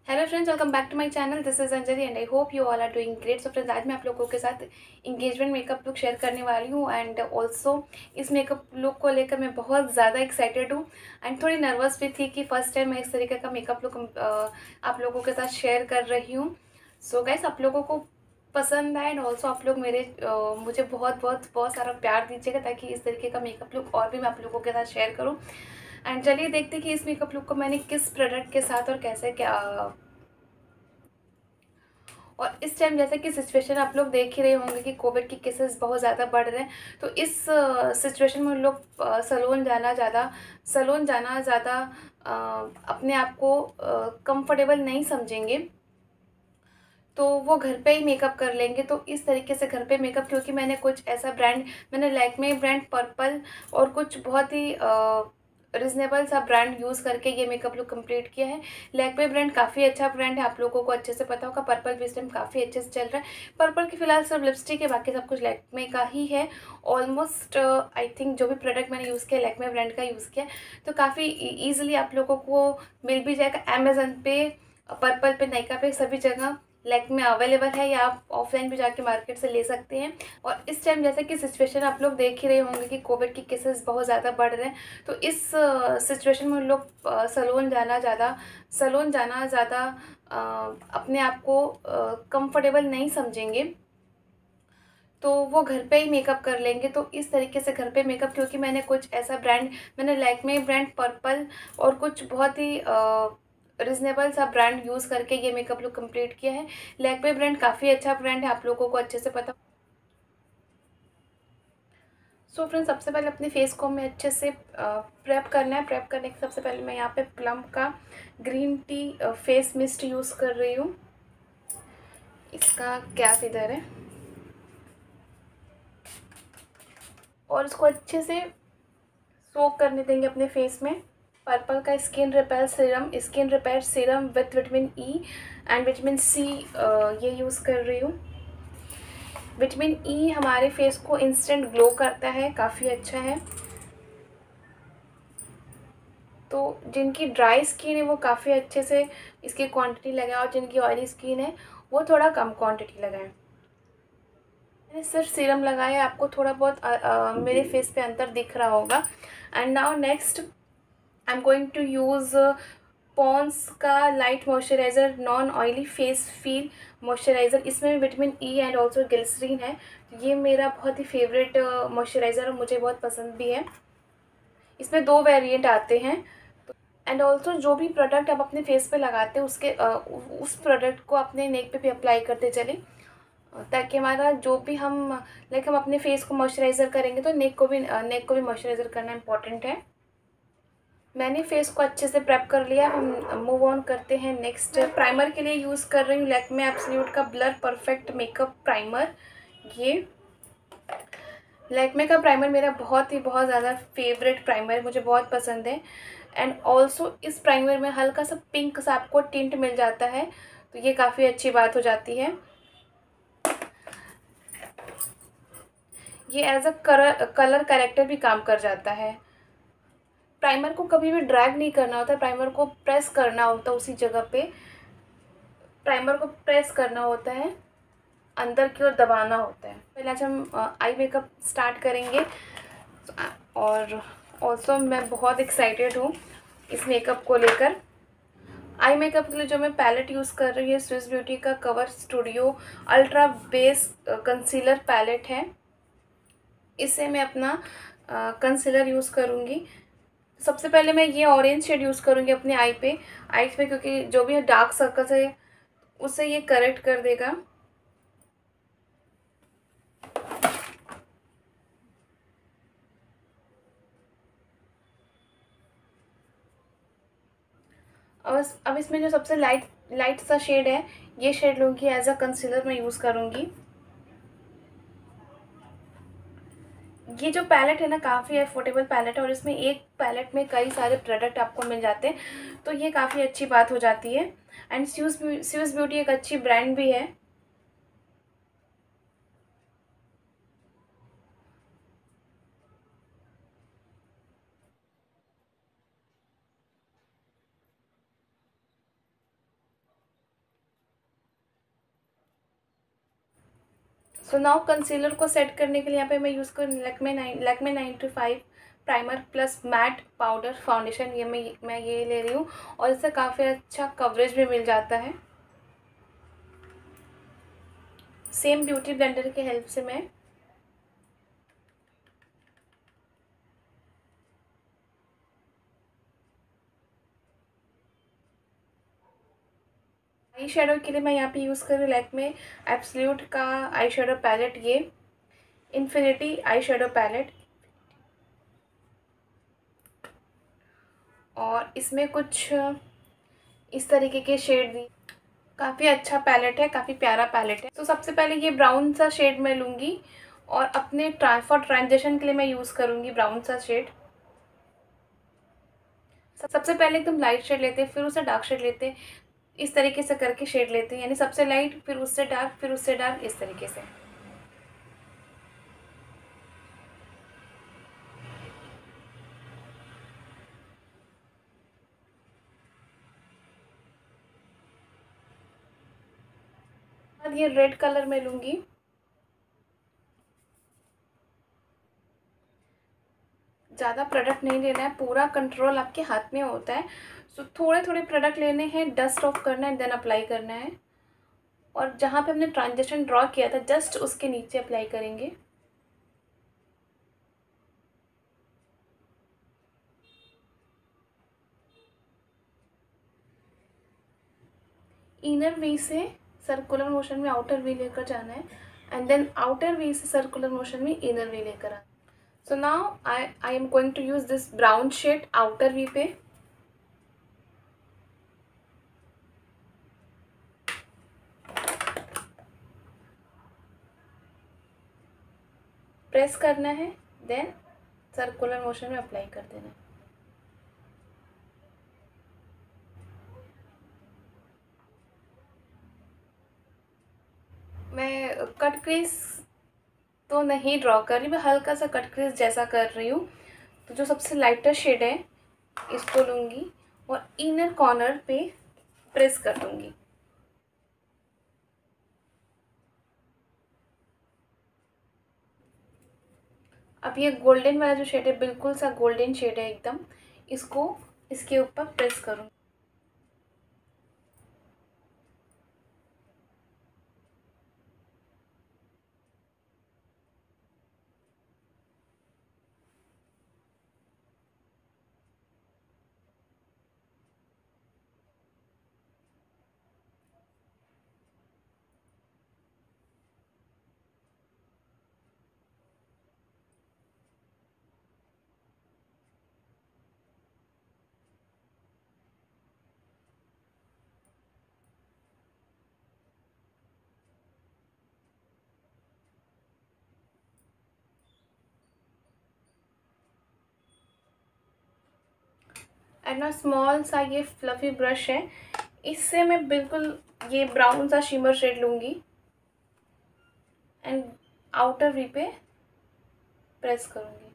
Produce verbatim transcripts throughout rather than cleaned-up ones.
Hello friends, welcome back to my channel. This is Anjali and I hope you all are doing great. So friends, आज मैं आप लोगों के साथ engagement makeup look share करने वाली हूँ एंड ऑल्सो इस मेकअप लुक को लेकर मैं बहुत ज़्यादा एक्साइटेड हूँ एंड थोड़ी नर्वस भी थी कि फर्स्ट टाइम मैं इस तरीके का मेकअप लुक आप लोगों के साथ शेयर कर रही हूँ। सो so गाइस, आप लोगों को पसंद आए एंड ऑल्सो आप लोग मेरे uh, मुझे बहुत बहुत बहुत सारा प्यार दीजिएगा ताकि इस तरीके का मेकअप लुक और भी मैं आप लोगों के साथ शेयर करूँ। एंड चलिए देखते हैं कि इस मेकअप लुक को मैंने किस प्रोडक्ट के साथ और कैसे क्या। और इस टाइम जैसे कि सिचुएशन आप लोग देख ही रहे होंगे कि कोविड के केसेस बहुत ज़्यादा बढ़ रहे हैं, तो इस सिचुएशन में लोग सैलून जाना ज़्यादा सैलून जाना ज़्यादा अपने आप को कंफर्टेबल नहीं समझेंगे, तो वो घर पे ही मेकअप कर लेंगे। तो इस तरीके से घर पे मेकअप, क्योंकि मैंने कुछ ऐसा ब्रांड मैंने लैक्मे ब्रांड, पर्पल और कुछ बहुत ही रिजनेबल सा ब्रांड यूज़ करके ये मेकअप लुक कंप्लीट किया है। लैक्मे ब्रांड काफ़ी अच्छा ब्रांड है, आप लोगों को अच्छे से पता होगा। पर्पल भी इस टाइम काफ़ी अच्छे से चल रहा है। पर्पल की फ़िलहाल सिर्फ लिपस्टिक है, बाकी सब कुछ लैक्मे का ही है। ऑलमोस्ट आई थिंक जो भी प्रोडक्ट मैंने यूज़ किया लैक्मे ब्रांड का यूज़ किया, तो काफ़ी ईजिली आप लोगों को मिल भी जाएगा। अमेजन पे, पर्पल पे, नायका पे, सभी जगह लैक्मे अवेलेबल है, या आप ऑफलाइन भी जाके मार्केट से ले सकते हैं। और इस टाइम जैसे कि सिचुएशन आप लोग देख ही रहे होंगे कि कोविड के केसेस बहुत ज़्यादा बढ़ रहे हैं, तो इस सिचुएशन में लोग सैलून जाना ज़्यादा सैलून जाना ज़्यादा अपने आप को कंफर्टेबल नहीं समझेंगे, तो वो घर पे ही मेकअप कर लेंगे। तो इस तरीके से घर पे मेकअप, क्योंकि मैंने कुछ ऐसा ब्रांड मैंने लैक्मे ब्रांड, पर्पल और कुछ बहुत ही रिजनेबल सा ब्रांड यूज़ करके ये मेकअप लुक कंप्लीट किया है। लैक्मे ब्रांड काफ़ी अच्छा ब्रांड है, आप लोगों को अच्छे से पता। सो so फ्रेंड्स, सबसे पहले अपने फेस को हमें अच्छे से प्रेप करना है। प्रेप करने के सबसे पहले मैं यहाँ पे प्लम का green tea face mist use कर रही हूँ। इसका कैप इधर है और इसको अच्छे से सोक करने देंगे अपने फेस में। पर्पल का skin repair serum skin repair serum with vitamin E and vitamin C ये यूज़ कर रही हूँ। विटामिन ई हमारे फेस को इंस्टेंट ग्लो करता है, काफ़ी अच्छा है। तो जिनकी ड्राई स्किन है वो काफ़ी अच्छे से इसकी क्वांटिटी लगाए, और जिनकी ऑयली स्किन है वो थोड़ा कम क्वांटिटी लगाएं। मैंने सिर्फ सीरम लगाया है, आपको थोड़ा बहुत आ, आ, मेरे फेस पे अंतर दिख रहा होगा। And now next I am going to use Pond's का light moisturiser non oily face feel moisturiser. इसमें vitamin E and also glycerine है। ये मेरा बहुत ही फेवरेट मॉइस्चराइज़र और मुझे बहुत पसंद भी है। इसमें दो वेरिएंट आते हैं। एंड ऑल्सो जो भी प्रोडक्ट आप अपने फेस पे लगाते हैं उसके uh, उस प्रोडक्ट को अपने नेक पे भी अप्लाई करते चलें, ताकि हमारा जो भी हम लाइक हम अपने फेस को मॉइस्चराइज़र करेंगे तो नेक को भी नेक को भी मॉइस्चराइज़र करना इम्पॉर्टेंट है। मैंने फेस को अच्छे से प्रेप कर लिया। हम मूव ऑन करते हैं नेक्स्ट। प्राइमर के लिए यूज़ कर रही हूँ लैक्मे एब्सोल्यूट का ब्लर परफेक्ट मेकअप प्राइमर। ये लैक्मे का प्राइमर मेरा बहुत ही बहुत ज़्यादा फेवरेट प्राइमर है, मुझे बहुत पसंद है। एंड ऑल्सो इस प्राइमर में हल्का सा पिंक सा आपको टिंट मिल जाता है, तो ये काफ़ी अच्छी बात हो जाती है। ये as a colour colour corrector भी काम कर जाता है। प्राइमर को कभी भी ड्रैग नहीं करना होता, प्राइमर को प्रेस करना होता है उसी जगह पे। प्राइमर को प्रेस करना होता है, अंदर की ओर दबाना होता है। पहले आज हम आई मेकअप स्टार्ट करेंगे। और ऑल्सो मैं बहुत एक्साइटेड हूँ इस मेकअप को लेकर। आई मेकअप के लिए जो मैं पैलेट यूज़ कर रही हूँ स्विस ब्यूटी का cover studio ultra base concealer palette है। इससे मैं अपना कंसीलर यूज़ करूँगी। सबसे पहले मैं ये ऑरेंज शेड यूज़ करूँगी अपने आई पे आईज पे, क्योंकि जो भी डार्क सर्कल्स है उससे ये करेक्ट कर देगा। और अब इसमें जो सबसे लाइट लाइट सा शेड है ये शेड लूँगी, एज अ कंसीलर मैं यूज़ करूँगी। ये जो पैलेट है ना काफ़ी अफोर्डेबल पैलेट है, और इसमें एक पैलेट में कई सारे प्रोडक्ट आपको मिल जाते हैं, तो ये काफ़ी अच्छी बात हो जाती है। एंड स्विस स्विस ब्यूटी एक अच्छी ब्रांड भी है। सो नाउ कंसीलर को सेट करने के लिए यहाँ पे मैं यूज़ करूँ Lakme nine Lakme ninety five primer plus matte powder foundation. ये मैं मैं ये ले रही हूँ और इससे काफ़ी अच्छा कवरेज भी मिल जाता है। सेम ब्यूटी ब्लेंडर के हेल्प से मैं आई शेडो के लिए मैं यहाँ पे यूज़ कर रही हूँ लैक्मे एब्सोल्यूट का आई शेडो पैलेट, ये इन्फिनिटी आई शेडो पैलेट। और इसमें कुछ इस तरीके के शेड दी, काफ़ी अच्छा पैलेट है, काफ़ी प्यारा पैलेट है। तो सबसे पहले ये ब्राउन सा शेड मैं लूँगी और अपने फॉर ट्रांजिशन के लिए मैं यूज़ करूँगी ब्राउन सा शेड। सबसे पहले एकदम लाइट शेड लेते हैं, फिर उससे डार्क शेड लेते हैं, इस तरीके से करके शेड लेते हैं, यानी सबसे लाइट फिर उससे डार्क फिर उससे डार्क, इस तरीके से। और ये रेड कलर में लूँगी। ज़्यादा प्रोडक्ट नहीं लेना है, पूरा कंट्रोल आपके हाथ में होता है। सो थोड़े थोड़े प्रोडक्ट लेने हैं, डस्ट ऑफ करना है, देन अप्लाई करना है। और जहाँ पे हमने ट्रांजिशन ड्रॉ किया था जस्ट उसके नीचे अप्लाई करेंगे। इनर वी से सर्कुलर मोशन में आउटर वी लेकर जाना है एंड देन आउटर वी से सर्कुलर मोशन में इनर वी लेकर आना है। So now I I am going to use this brown shade outer V पे। प्रेस करना है, देन सर्कुलर मोशन में अप्लाई कर देना है। मैं कट क्रीज तो नहीं ड्रॉ कर रही, मैं हल्का सा कट क्रीज जैसा कर रही हूँ। तो जो सबसे लाइटर शेड है इसको लूँगी और इनर कॉर्नर पे प्रेस कर दूँगी। अब ये गोल्डन वाला जो शेड है, बिल्कुल सा गोल्डन शेड है एकदम, इसको इसके ऊपर प्रेस करूँगी। एंड ना स्मॉल सा ये फ्लफी ब्रश है, इससे मैं बिल्कुल ये ब्राउन सा शिमर शेड लूँगी एंड आउटर वी पे प्रेस करूँगी।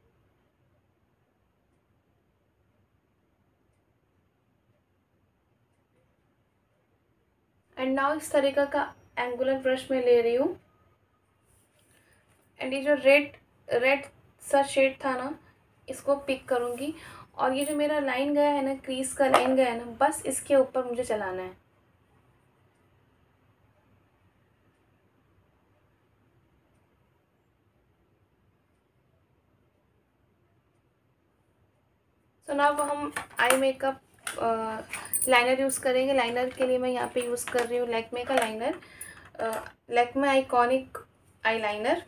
एंड नाउ इस तरीके का एंगुलर ब्रश मैं ले रही हूँ एंड ये जो रेड रेड सा शेड था ना, इसको पिक करूँगी और ये जो मेरा लाइन गया है ना, क्रीज का लाइन गया है ना, बस इसके ऊपर मुझे चलाना है। सो नाउ हम आई मेकअप लाइनर यूज़ करेंगे। लाइनर के लिए मैं यहाँ पे यूज़ कर रही हूँ लैक्मे का liner, Lakme iconic eye liner.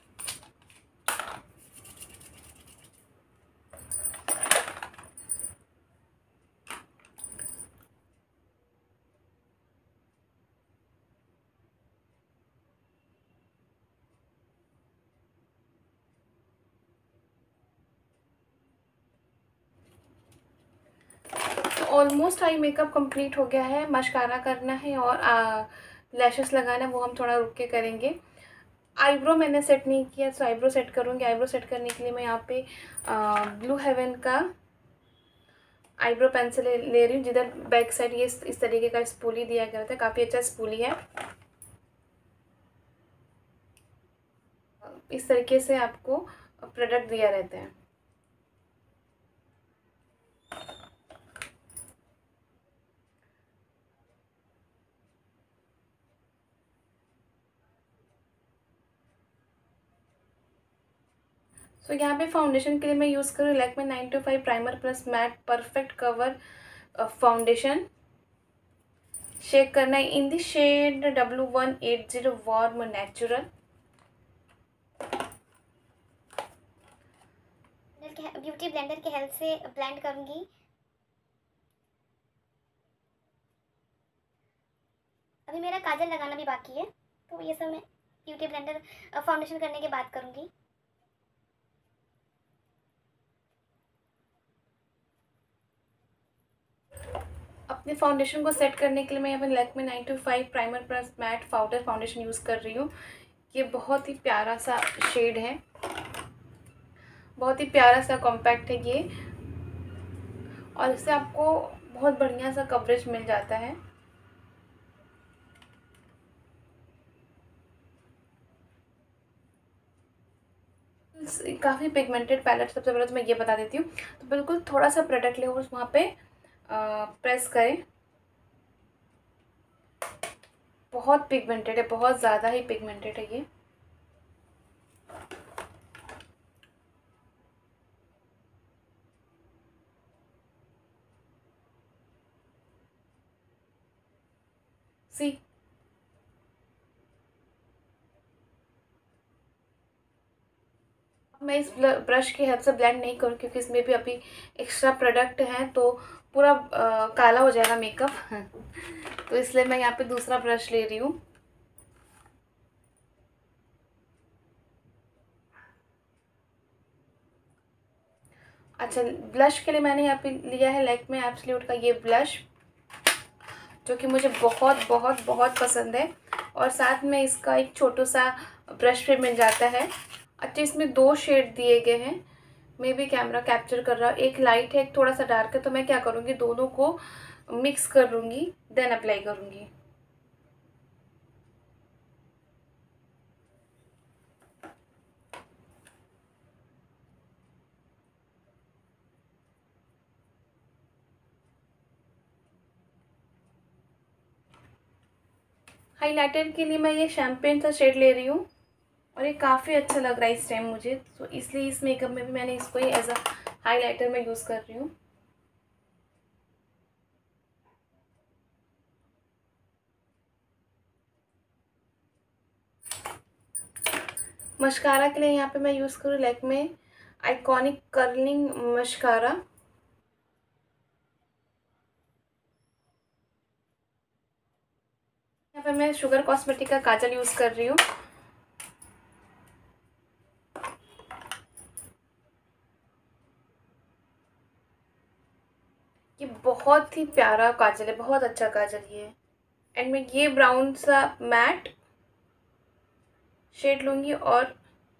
Almost eye makeup complete हो गया है। मस्कारा करना है और लैशेस लगाना है, वो हम थोड़ा रुक के करेंगे। आईब्रो मैंने सेट नहीं किया, सो आईब्रो सेट करूँगी। आईब्रो सेट करने के लिए मैं यहाँ पे ब्लू हेवन का आईब्रो पेंसिल ले, ले रही हूँ, जिधर बैक साइड ये इस, इस तरीके का स्पूली दिया गया था, काफ़ी अच्छा स्पूली है। इस तरीके से आपको प्रोडक्ट दिया रहता है। सो so, यहाँ पे फाउंडेशन के लिए मैं यूज़ करूँ Lakme nine two five primer plus matte perfect cover foundation. Shake करना है in the shade W one eight zero warm natural. Beauty blender की हेल्प से ब्लेंड करूंगी। अभी मेरा काजल लगाना भी बाकी है, तो ये सब मैं ब्यूटी ब्लेंडर फाउंडेशन करने के बाद करूंगी। अपने फाउंडेशन को सेट करने के लिए मैं यहाँ पर Lakme nine two five primer plus matte powder foundation use कर रही हूँ। ये बहुत ही प्यारा सा शेड है, बहुत ही प्यारा सा कॉम्पैक्ट है ये, और इससे आपको बहुत बढ़िया सा कवरेज मिल जाता है। काफ़ी पिगमेंटेड पैलेट, सबसे पहले तो मैं ये बता देती हूँ। तो बिल्कुल थोड़ा सा प्रोडक्ट ले उस वहाँ पे आ, प्रेस करें। बहुत पिगमेंटेड है, बहुत ज़्यादा ही पिगमेंटेड है ये। सी मैं इस ब्रश की हेल्प से ब्लेंड नहीं करूँ क्योंकि इसमें भी अभी एक्स्ट्रा प्रोडक्ट हैं, तो पूरा आ, काला हो जाएगा मेकअप तो इसलिए मैं यहाँ पे दूसरा ब्रश ले रही हूँ। अच्छा, ब्लश के लिए मैंने यहाँ पे लिया है लैक्मे एब्सोल्यूट का ये ब्लश, जो कि मुझे बहुत बहुत बहुत पसंद है, और साथ में इसका एक छोटा सा ब्रश भी मिल जाता है। अच्छा, इसमें दो शेड दिए गए हैं, मे भी कैमरा कैप्चर कर रहा है, एक लाइट है एक थोड़ा सा डार्क है, तो मैं क्या करूँगी दोनों को मिक्स कर लूँगी देन अप्लाई करूँगी। हाइलाइटर के लिए मैं ये शैम्पेन सा शेड ले रही हूँ, और ये काफ़ी अच्छा लग रहा है इस टाइम मुझे, तो इसलिए इस मेकअप में भी मैंने इसको ही एज अ हाइलाइटर में यूज़ कर रही हूँ। मस्कारा के लिए यहाँ पे मैं यूज़ करूँ लैक्मे आइकॉनिक कर्लिंग मस्कारा। यहाँ पे मैं शुगर कॉस्मेटिक का काजल यूज़ कर रही हूँ। ये बहुत ही प्यारा काजल है, बहुत अच्छा काजल ये है। एंड मैं ये ब्राउन सा मैट शेड लूँगी और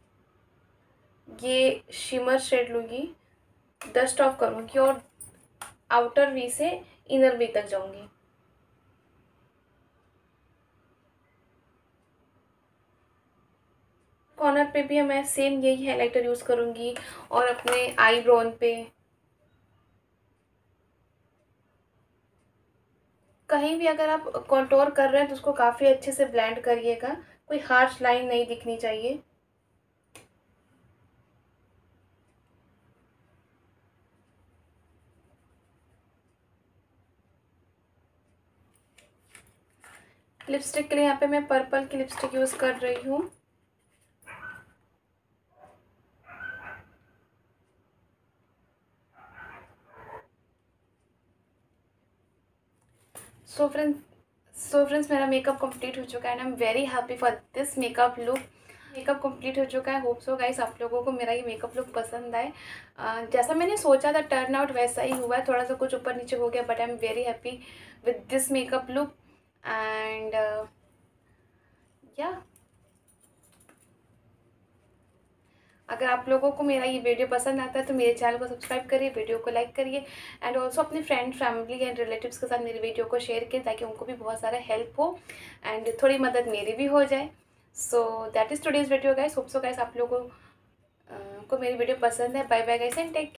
ये शिमर शेड लूँगी, डस्ट ऑफ करूँगी और आउटर वी से इनर वी तक जाऊँगी। कॉर्नर पे भी मैं सेम यही हाइलाइटर यूज़ करूँगी, और अपने आई ब्रोन पे कहीं भी अगर आप कॉन्टोर कर रहे हैं तो उसको काफ़ी अच्छे से ब्लेंड करिएगा, कोई हार्श लाइन नहीं दिखनी चाहिए। लिपस्टिक के लिए यहाँ पे मैं पर्पल की लिपस्टिक यूज़ कर रही हूँ। सो फ्रेंड्स सो फ्रेंड्स मेरा मेकअप कंप्लीट हो चुका है and I am very happy for this makeup look. Makeup complete हो चुका है। होप सो गाइस आप लोगों को मेरा ये मेकअप लुक पसंद आए। uh, जैसा मैंने सोचा था टर्न आउट वैसा ही हुआ है, थोड़ा सा कुछ ऊपर नीचे हो गया, but I am very happy with this makeup look and या अगर आप लोगों को मेरा ये वीडियो पसंद आता है तो मेरे चैनल को सब्सक्राइब करिए, वीडियो को लाइक करिए एंड ऑल्सो अपने फ्रेंड फैमिली एंड रिलेटिव्स के साथ मेरे वीडियो को शेयर करिए ताकि उनको भी बहुत सारा हेल्प हो एंड थोड़ी मदद मेरी भी हो जाए। So that is today's video guys. Hope so guys आप लोगों को अ, को मेरी वीडियो पसंद है। Bye bye guys and take